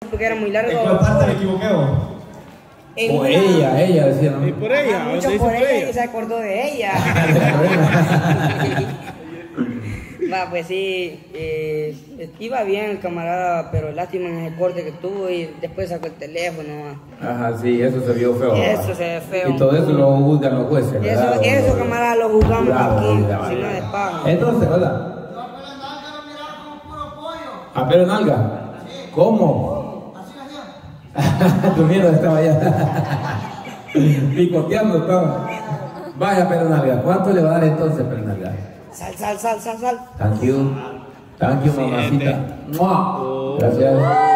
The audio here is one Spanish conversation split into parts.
porque era muy largo. ¿En qué parte me equivoqué vos? O ella decía, ¿no? Y por ella, Mucho por ella y se acordó de ella. Va, pues sí, iba bien el camarada, pero lástima en ese corte que tuvo y después sacó el teléfono. Ajá, sí, eso se vio feo. Eso se ve feo. Y todo eso lo juzgan los jueces, ¿verdad? Eso camarada, lo juzgamos aquí, si no les pagan. Entonces, ¿verdad? ¿A pelo nalga? ¿Cómo? Durmiendo estaba allá. Picoteando estaba. Vaya, pelo nalga. ¿Cuánto le va a dar entonces, pelo nalga? Sal. Thank you. Mamacita. ¡Mua! Gracias.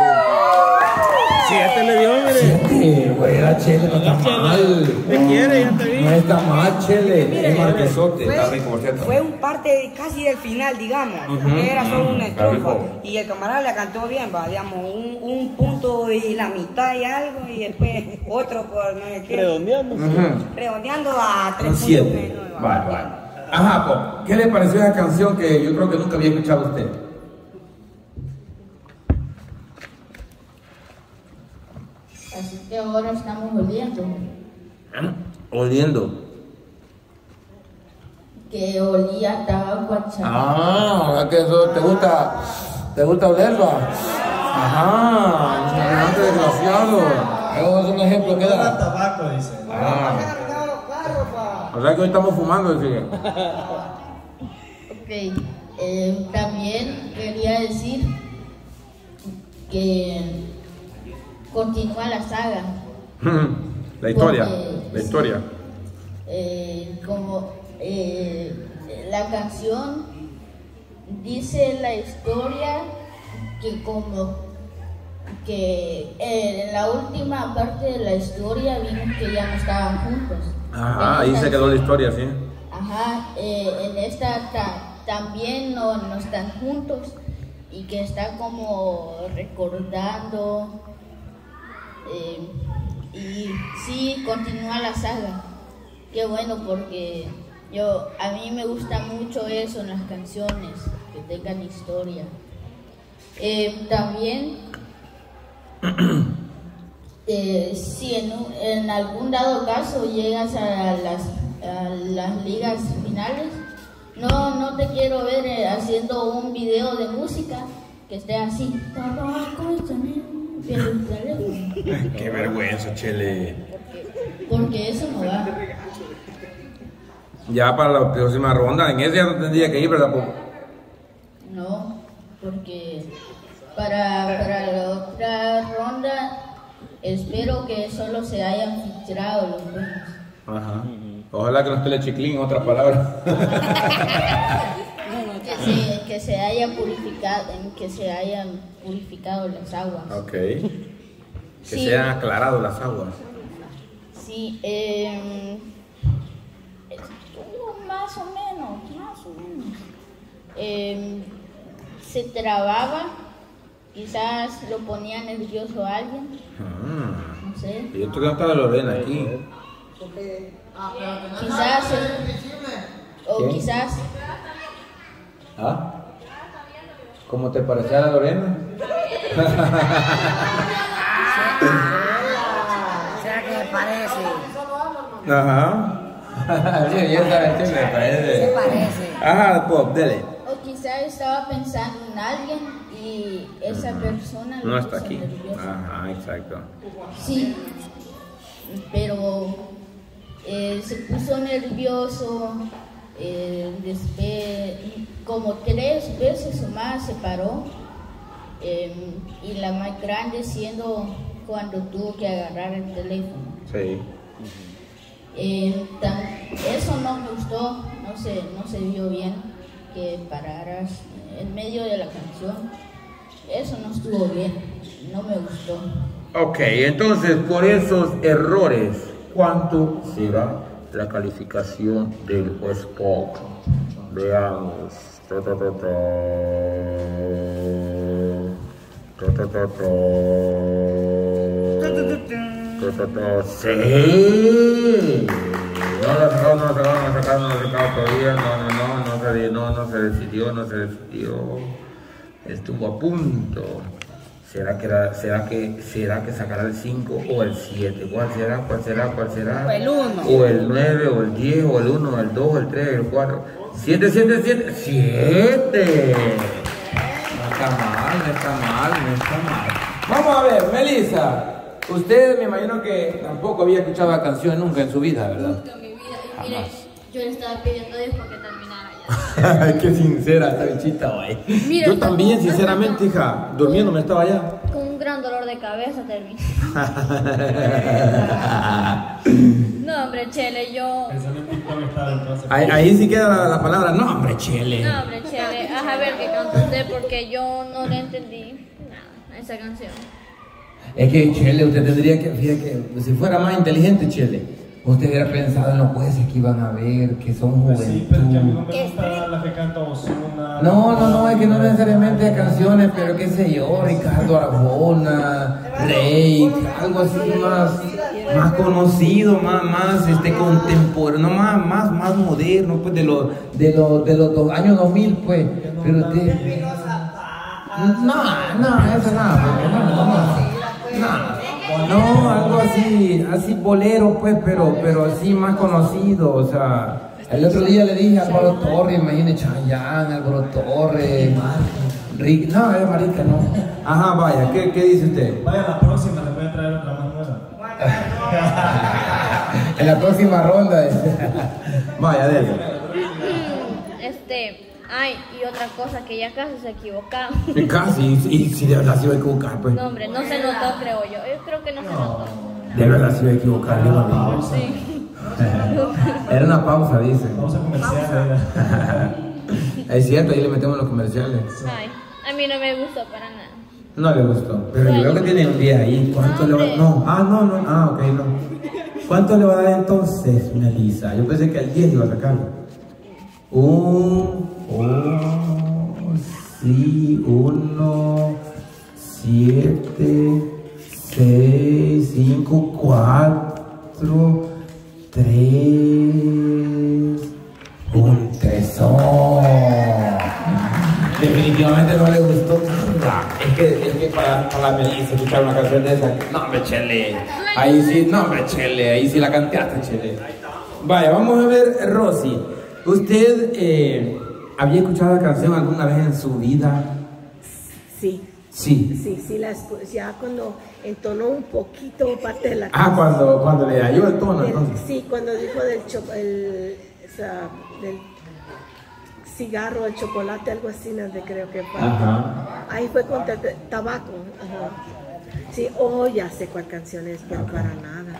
7 le dio, mire. 7, güey, la Chele no está mal. Te quiere, ya te vi. No está mal, Chele. Mire, Es marquesote, fue- está rico, por cierto. Fue un parte casi del final, digamos. Era solo una estrofa. Y el camarada le cantó bien, va, digamos, un punto y la mitad y algo, y después otro por no sé qué. Redondeando. Redondeando a 3 puntos 7. menos. Vale. Ajá, pues, ¿qué le pareció esa canción que yo creo que nunca había escuchado a usted? Así que ahora estamos oliendo. Oliendo. Que olía tabaco a champán. Ah, que eso te gusta olerlo. Ajá, no, desgraciado. Eso es un ejemplo que da. Tabaco, dice. O sea que hoy estamos fumando, decía. Ok, también quería decir que continúa la saga. La historia, Porque, la historia. Como la canción dice la historia que como que en la última parte de la historia vimos que ya no estaban juntos. Ajá, ahí se quedó la historia, sí. Ajá, en esta también no están juntos y que está como recordando y sí, continúa la saga. Qué bueno, porque a mí me gusta mucho eso en las canciones, que tengan historia. También, si en algún dado caso llegas a las ligas finales, no te quiero ver haciendo un video de música que esté así. Qué vergüenza, Chele. Porque eso no va. Ya para la próxima ronda, en ese ya no tendría que ir, ¿verdad? No, porque para la otra ronda espero que solo se hayan filtrado los buenos. Ajá. Ojalá que no esté el chiclín, en otras palabras. Que se hayan purificado las aguas. Ok. Que Sí. se hayan aclarado las aguas. Sí, más o menos. Se trababa, quizás lo ponía nervioso a alguien, no sé. Y yo creo que no estaba Lorena aquí. Quizás, o ¿Qué? quizás, ¿Ah? ¿Cómo te parecía la Lorena? ¿Será que le parece? Ajá. Sí, ya sabes que me parece. Se parece. Ajá, Pop, dele. o quizás estaba pensando en alguien y esa persona No lo está puso aquí. nervioso. Ajá, exacto. Sí, pero se puso nervioso, después, como 3 veces o más se paró, y la más grande siendo cuando tuvo que agarrar el teléfono. Sí. Eso no me gustó, no se vio bien que pararas en medio de la canción. Eso no estuvo bien, no me gustó. Ok, entonces por esos errores, ¿cuánto será la calificación del juez Pop? Veamos. Sí. No se decidió. Estuvo a punto. ¿Será que sacará el 5 o el 7? ¿Cuál será? O el 1. O el 9, o el 10, o el 1, o el 2, o el 3, el 4. 7. 7. No está mal. Vamos a ver, Melissa. Usted me imagino que tampoco había escuchado la canción nunca en su vida, ¿verdad? Nunca en mi vida. Y mire, yo le estaba pidiendo a Dios para que terminara ya. Ay, qué sincera esta bichita, güey. Mira, Yo también, sinceramente, hija, durmiendo me estaba ya. Con un gran dolor de cabeza terminé. No, hombre, Chele, yo... Pensando en TikTok estaba entonces. Ahí sí queda la palabra, no, hombre, Chele. No, hombre, Chele, a ver qué canta usted porque yo no le entendí nada a esa canción. Es que, Chele, usted tendría que, fíjate que si fuera más inteligente, Chele, usted hubiera pensado en los jueces que iban a ver, que son juventud. Pues sí, pero es que a mí no me gusta la que canta Ozuna. No, es que no necesariamente canciones, pero qué sé yo, Ricardo Arjona, Rey, algo así más conocido, más contemporáneo, no más moderno, pues de los años 2000, pues. Pero usted, no, eso nada, no, algo así bolero, pues, pero así más conocido, o sea. El otro día le dije a Álvaro Torres, imagínate, Chayanne, Álvaro Torres, Rick, no, es marica, no. Ajá, vaya, ¿qué dice usted? Vaya, la próxima le voy a traer otra más nueva. En la próxima ronda. Vaya, dele. Ay, y otra cosa, que ya casi se ha equivocado. Casi, y si de verdad se iba a equivocar, pues. No, hombre, no se notó, creo yo. Yo creo que no se notó. De verdad se iba a equivocar, digo a mí. Sí. Era una pausa, dice. Pausa comercial. Es cierto, ahí le metemos los comerciales. Ay, a mí no me gustó para nada. No le gustó, pero yo creo que tiene un día ahí. ¿Cuánto le va a dar? No, ok, no. ¿Cuánto le va a dar entonces, Melissa? Yo pensé que al 10 iba a sacarlo. 1, 7, 6, 5, 4, 3, un tesón. Definitivamente no le gustó nada. Es que para la Melissa escuchar una canción de esa, no me Chele. Ahí sí la cantaste, Chele. Vaya, vamos a ver, Rosy. ¿Usted había escuchado la canción alguna vez en su vida? Sí. Sí. Ya cuando entonó un poquito parte de la canción. Cuando le halló el tono, entonces. Sí, cuando dijo del cigarro, el chocolate, algo así, no sé, creo que fue. Ajá. Ahí fue con tabaco. Ajá. Sí, ya sé cuál canción es, pero para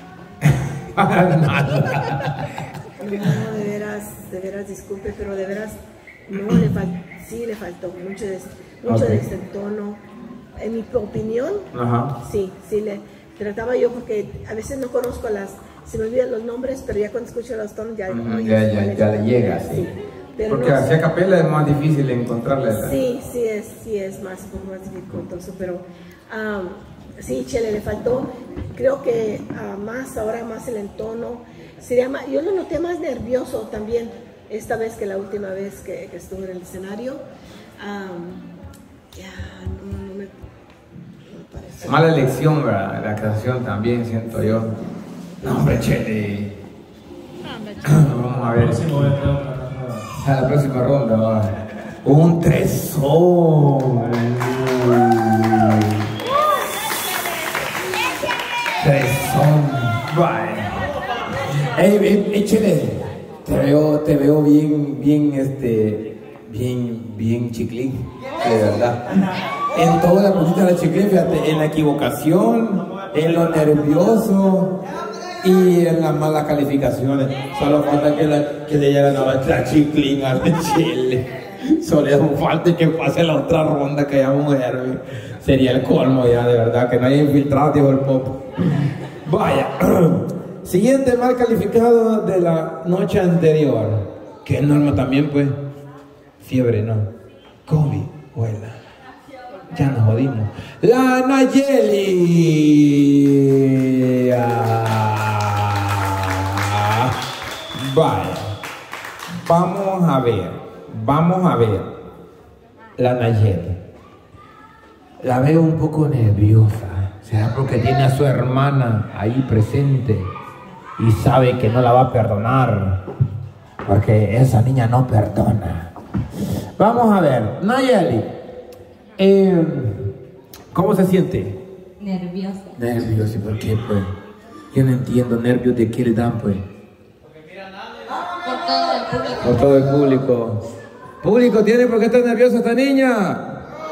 nada. No, de veras, disculpe, pero de veras, no, le faltó mucho de este tono. En mi opinión, Ajá. sí, le trataba yo porque a veces no conozco se me olvidan los nombres, pero ya cuando escucho los tonos ya le llega, sí. Pero porque así a capela es más difícil encontrarle. Sí, es más dificultoso, pero sí, Chele, le faltó, creo que ahora más el entono. Yo lo noté más nervioso también esta vez que la última vez que estuve en el escenario. No me parece. Mala elección, ¿verdad? La canción también, siento yo. No, hombre, Chele. Vamos a ver. Próximo voy a traer otra más nueva. A la próxima ronda, va. Un tesón. Tesón. Vaya. Ey, Chele, te veo bien chiclín, de verdad. En toda la cosita de la chiclín, fíjate, en la equivocación, en lo nervioso y en las malas calificaciones. Solo falta que le lleguen a la chiclín al Chele. Solo falta que pase la otra ronda que haya mujer. Sería el colmo ya, de verdad, que no haya infiltrado, dijo el pop. Vaya. Siguiente mal calificado de la noche anterior. Que es norma también, pues. Fiebre, no. COVID, huela. Ya nos jodimos. La Nayeli. Vaya. Vamos a ver. La Nayeli. La veo un poco nerviosa. ¿Será porque tiene a su hermana ahí presente y sabe que no la va a perdonar? Porque esa niña no perdona. Vamos a ver, Nayeli, ¿cómo se siente? Nerviosa. Nerviosa, ¿y por qué, pues? Yo no entiendo, nervios de qué le dan, pues. Por todo el público. Por todo el público. ¿Público tiene por qué está nerviosa esta niña?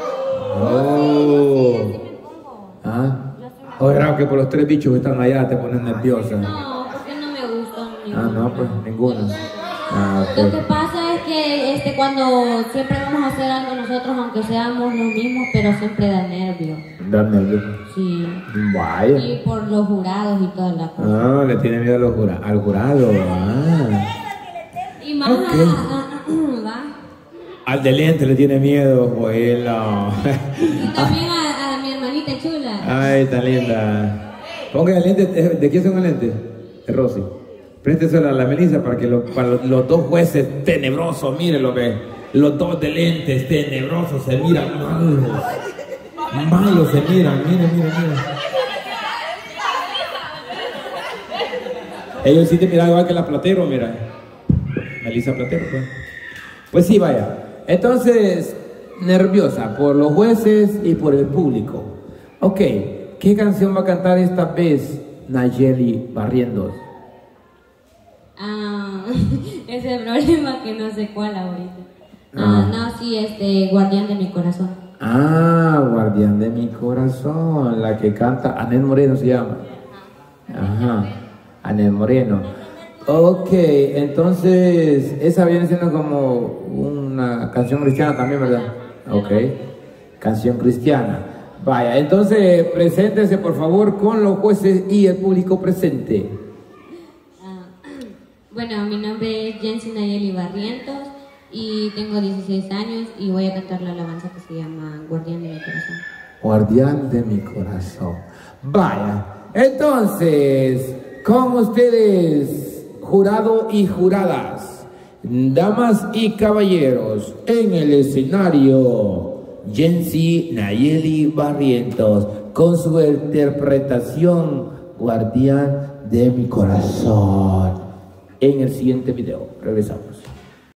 Oh. ¿Ah? O es raro que por los 3 bichos que están allá te ponen nerviosa. No, porque no me gustan ninguno. Ah, no, pues ninguno. Ah, Lo ok. que pasa es que cuando siempre vamos a hacer algo nosotros, aunque seamos los mismos, pero siempre da nervio. Da nervios. Sí. Vaya. Y por los jurados y toda la cosa. Ah, le tiene miedo a los al jurado. Ah. Y más Ok. ¿va? Al de lente le tiene miedo, abuelo. Y también a mi hermanita chula. Ay, tan linda. Ponga el lente. ¿De quién son el lente? De Rosy. Présteselo a la Melissa para que para los 2 jueces tenebrosos, mírenlo, ve. Los 2 de lentes tenebrosos se miran malos. Malos se miran, miren. Ellos sí te miran igual que la Platero, mira. Melissa Platero, pues. Pues sí, vaya. Entonces, nerviosa por los jueces y por el público. Ok, ¿qué canción va a cantar esta vez Nayeli Barrientos? Ese problema que no sé cuál ahorita. No, sí, Guardián de mi corazón. Ah, Guardián de mi corazón, la que canta Anel Moreno se llama. Ajá, Anel Moreno. Ok, entonces esa viene siendo como una canción cristiana también, ¿verdad? Ok, canción cristiana. Vaya, entonces preséntese por favor con los jueces y el público presente. Bueno, mi nombre es Jensi Nayeli Barrientos y tengo 16 años y voy a cantar la alabanza que se llama Guardián de mi corazón. Guardián de mi corazón. Vaya, entonces, con ustedes, jurado y juradas, damas y caballeros, en el escenario, Jensi Nayeli Barrientos, con su interpretación, Guardián de mi corazón. En el siguiente video, regresamos.